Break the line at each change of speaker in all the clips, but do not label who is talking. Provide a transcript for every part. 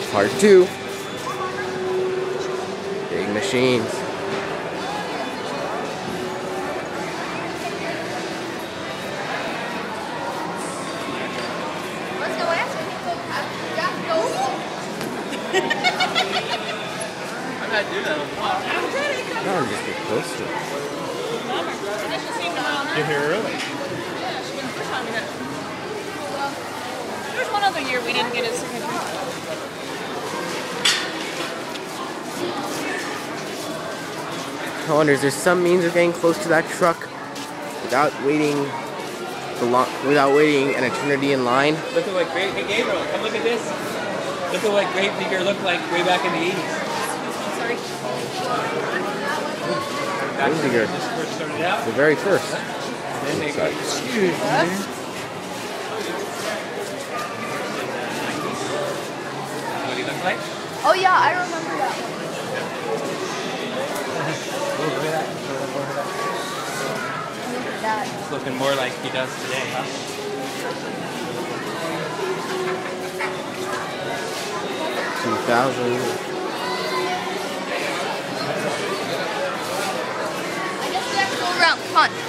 Part 2. Big machines.
I'm not doing that on the block.
No, I'm just get close to it.
You're here early.
Yeah, she was the first time we got it. There was one other year we didn't get his signature.
I wonder, is there some means of getting close to that truck without waiting an eternity in line?
Look at what Hey Gabriel, come look at this. Look at what Gravedigger looked like way back in the 80s.
Sorry.
Gravedigger.
This first started out.
The very first.
Then they got excuse me. What do you look like?
Oh yeah, I remember that one.
Oh, look at that.
Look at that.
It's looking more like he does today, huh?
2000.
I guess we have to go around. Come on.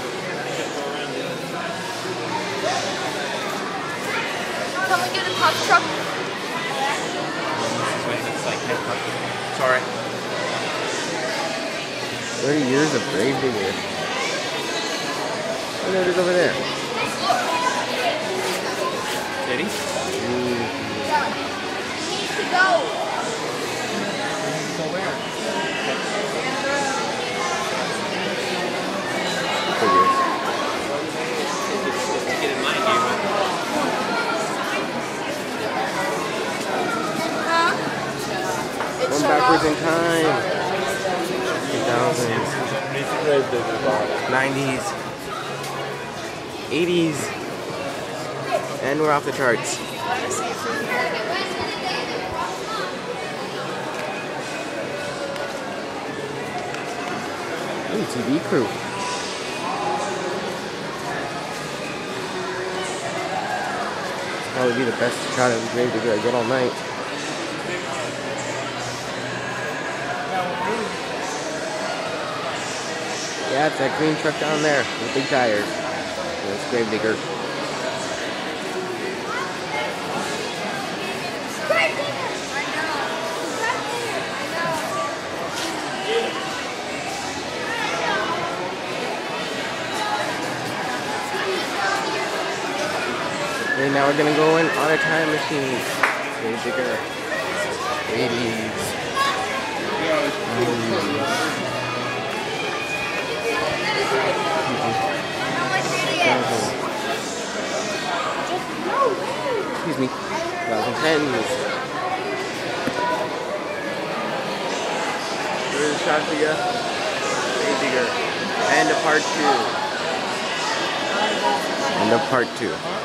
Come and get a pop truck.
This is what it looks like. Sorry.
30 years of Gravedigger. Oh, no, it is over there.
Did he?
Yeah. He needs to go.
Go where?
Figures.
Get in my game.
Huh?
Going backwards in time. 2000s. 90s. 80s. And we're off the charts. Ooh, TV crew. Probably be the best shot of Gravedigger I get all night. Yeah, it's that green truck down there with big tires. It's Gravedigger. And now we're gonna go in on a time machine. Gravedigger. 80s. 90s. Excuse me. 2010s. There's a shot for you. Gravedigger. End of part 2. End of part 2.